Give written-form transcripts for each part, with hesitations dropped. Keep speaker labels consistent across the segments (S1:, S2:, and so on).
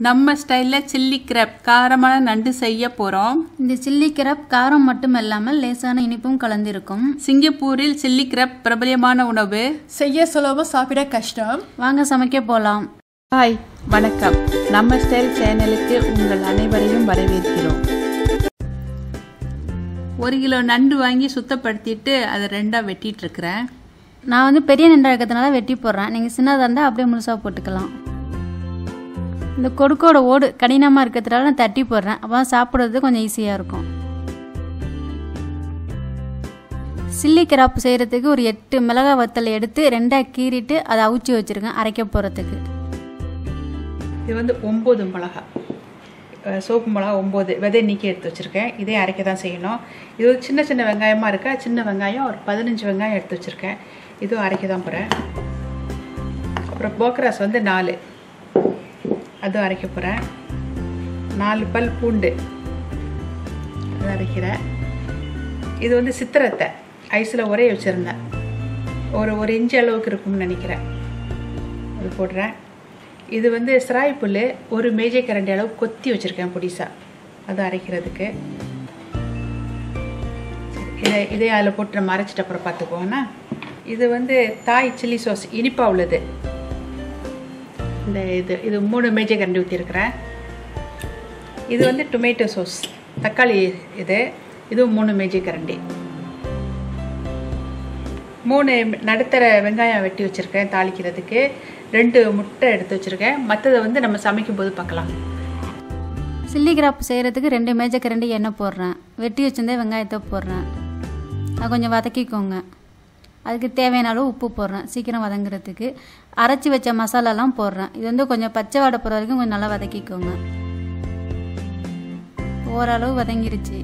S1: நம்ம ஸ்டைலில் chilli graph காரமான நண்டு செய்ய போகிறோம்.
S2: இந்த சில்லி கிராப் காரம் மட்டும் இல்லாமல் லேசான இனிப்பும் கலந்திருக்கும்.
S1: சிங்கப்பூரில் சில்லி கிராப் பிரபலமான உணவு.
S3: செய்ய சுலபம், சாப்பிட கஷ்டம்.
S2: வாங்க சமைக்க போகலாம்.
S1: ஹாய், வணக்கம். நம்ம ஸ்டைல் சேனலுக்கு உங்கள் அனைவரையும் வரவேற்கிறோம். 1 கிலோ நண்டு வாங்கி சுத்தப்படுத்திட்டு அதை 2ஆக வெட்டிட்டு இருக்கிறேன்.
S2: நான் பெரிய நண்டாக இருக்கிறதுனால வெட்டி போடுறேன். நீங்கள் சின்னதாக இருந்தால் அப்படியே முழுசாக போட்டுக்கலாம். இந்த கொடுக்கோட ஓடு கடினமாக இருக்கிறதுனால நான் தட்டி போடுறேன். அப்போ சாப்பிட்றது கொஞ்சம் ஈஸியாக இருக்கும். சில்லி கிராப் செய்கிறதுக்கு ஒரு 8 மிளகாய் வத்தல் எடுத்து 2ஆக கீறிட்டு அதை அவிச்சி வச்சுருக்கேன் அரைக்க போகிறதுக்கு.
S1: இது 9 மிளகாய், சோப்பு மிளகா 9 விதை நீக்கி எடுத்து வச்சுருக்கேன். இதே அரைக்க தான் செய்யணும். இது சின்ன சின்ன வெங்காயமாக இருக்கா. சின்ன வெங்காயம் ஒரு 15 வெங்காயம் எடுத்து வச்சுருக்கேன். இதுவும் அரைக்க தான் போகிறேன். அப்புறம் போக்கராஸ் 4, அதுவும் அரைக்க போகிறேன். 4 பல் பூண்டு அது அரைக்கிறேன். இது சித்திரத்தை ஐஸில் உரைய வச்சுருந்தேன். ஒரு இன்ச்சு அளவுக்கு இருக்கும்னு நினைக்கிறேன். அது போடுறேன். இது சிராய் புல் 1 மேஜை கரண்டி அளவு கொத்தி வச்சுருக்கேன் பொடிசா, அது அரைக்கிறதுக்கு. இதே அதில் போட்டு நம்ம அரைச்சிட்டு அப்புறம் பார்த்துக்குவோன்னா. இது தாய் சில்லி சாஸ் இனிப்பாக உள்ளது. இது 3 மேஜை கரண்டி ஊற்றிருக்கிறேன். இது டொமேட்டோ சாஸ் தக்காளி, இதுவும் 3 மேஜை கரண்டி. 3 நடுத்தர வெங்காயம் வெட்டி வச்சுருக்கேன் தாளிக்கிறதுக்கு. 2 முட்டை எடுத்து வச்சுருக்கேன். மற்றதை நம்ம சமைக்கும் போது பார்க்கலாம்.
S2: சில்லி கிராப் செய்கிறதுக்கு 2 மேஜை கரண்டி எண்ணெய் போடுறேன். வெட்டி வச்சுருந்தே வெங்காயத்தை போடுறேன். அது கொஞ்சம் வதக்கிக்கோங்க. அதுக்கு தேவையான அளவு உப்பு போடுறேன் சீக்கிரம் வதங்குறதுக்கு. அரைச்சி வச்ச மசாலாலாம் போடுறேன். இது கொஞ்சம் பச்சை வாடை போகிற வரைக்கும் கொஞ்சம் நல்லா வதக்கிக்கோங்க. ஓரளவு வதங்கிருச்சு.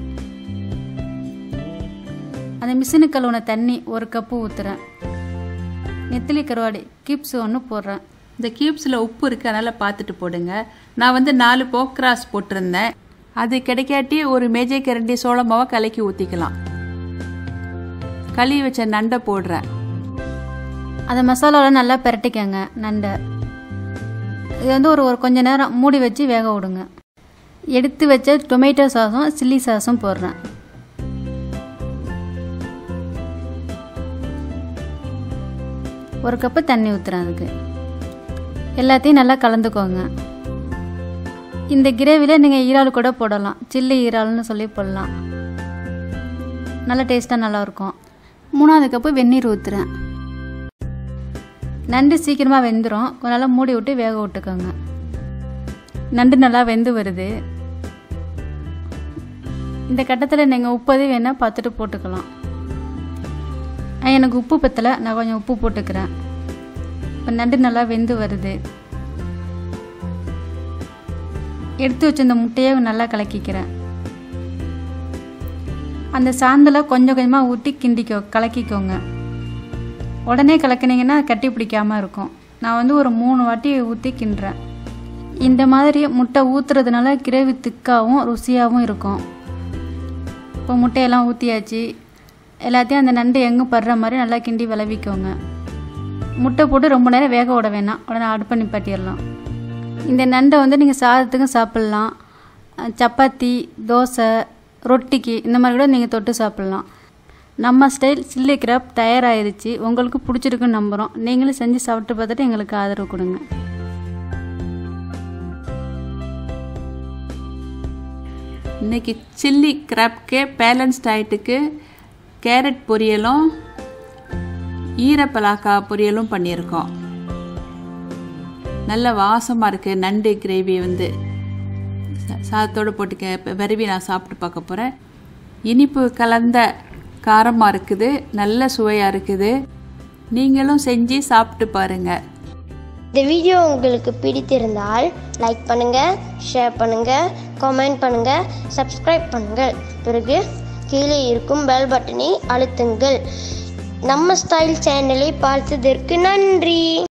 S2: அந்த மிஷினு கழுவுன தண்ணி 1 கப்பு ஊற்றுறேன். நெத்திலி கருவாடி கியூப்ஸ் 1 போடுறேன்.
S1: இந்த கியூப்ஸில் உப்பு இருக்குது, அதனால் பார்த்துட்டு போடுங்க. நான் 4 போக்ராஸ் போட்டிருந்தேன். அது கிடைக்காட்டி 1 மேஜை கரண்டி சோள மாவை கலக்கி ஊற்றிக்கலாம். கழுவி வச்ச நண்டை போடுறேன்.
S2: அதை மசாலாவில் நல்லா பிரட்டிக்கங்க நண்டை. இது ஒரு கொஞ்ச நேரம் மூடி வச்சு வேக விடுங்க. எடுத்து வச்ச டொமேட்டோ சாஸும் சில்லி சாஸும் போடுறேன். ஒரு கப்பு தண்ணி ஊற்றுறேன். அதுக்கு எல்லாத்தையும் நல்லா கலந்துக்கோங்க. இந்த கிரேவியில் நீங்கள் ஈரால் கூட போடலாம். சில்லி ஈரால்னு சொல்லி போடலாம். நல்லா டேஸ்ட்டாக நல்லாயிருக்கும். 3வது கப்பு வெந்நீர் ஊற்றுறேன். நண்டு சீக்கிரமாக வெந்துடும். கொஞ்சம் நல்லா மூடி விட்டு வேக விட்டுக்கோங்க. நண்டு நல்லா வெந்து வருது. இந்த கட்டத்தில் நீங்கள் உப்பு வேணால் பார்த்துட்டு போட்டுக்கலாம். எனக்கு உப்பு பத்தலை, நான் கொஞ்சம் உப்பு போட்டுக்கிறேன். இப்போ நண்டு நல்லா வெந்து வருது. எடுத்து வச்சு இந்த முட்டையை நல்லா கலக்கிக்கிறேன். அந்த சாந்தில் கொஞ்சம் கொஞ்சமாக ஊற்றி கலக்கிக்கோங்க. உடனே கலக்கினீங்கன்னா கட்டி பிடிக்காமல் இருக்கும். நான் ஒரு 3 வாட்டி ஊற்றி கிண்டுறேன். இந்த மாதிரி முட்டை ஊற்றுறதுனால கிரேவி திக்காகவும் ருசியாகவும் இருக்கும். இப்போ முட்டையெல்லாம் ஊற்றியாச்சு. எல்லாத்தையும் அந்த நண்டு எங்கும் படுற மாதிரி நல்லா கிண்டி விளவிக்கோங்க. முட்டை போட்டு ரொம்ப நேரம் வேக விட வேணாம், உடனே அடுப்பை நிப்பாட்டிடலாம். இந்த நண்டை நீங்கள் சாதத்துக்கும் சாப்பிட்லாம், சப்பாத்தி, தோசை, ரொட்டிக்கு இந்த மாதிரி கூட நீங்கள் தொட்டு சாப்பிட்லாம். நம்ம ஸ்டைல் சில்லி கிராப் தயாராகிருச்சு. உங்களுக்கு பிடிச்சிருக்குன்னு நம்புகிறோம். நீங்களும் செஞ்சு சாப்பிட்டு பார்த்துட்டு எங்களுக்கு ஆதரவு கொடுங்க.
S1: இன்றைக்கி சில்லி கிராப்க்கு பேலன்ஸ் டயட்டுக்கு கேரட் பொரியலும் ஈரப்பலாக்கா பொரியலும் பண்ணியிருக்கோம். நல்ல வாசமாக இருக்குது. நண்டு கிரேவி சாதத்தோடு போட்டு விரவி நான் சாப்பிட்டு பார்க்க போகிறேன். இனிப்பு கலந்த காரமாக இருக்குது, நல்ல சுவையாக இருக்குது. நீங்களும் செஞ்சு சாப்பிட்டு பாருங்கள்.
S4: இந்த வீடியோ உங்களுக்கு பிடித்திருந்தால் லைக் பண்ணுங்கள், ஷேர் பண்ணுங்கள், கமெண்ட் பண்ணுங்கள், சப்ஸ்கிரைப் பண்ணுங்கள். பிறகு கீழே இருக்கும் பெல் பட்டனை அழுத்துங்கள். நம்ம ஸ்டைல் சேனலை பார்த்ததற்கு நன்றி.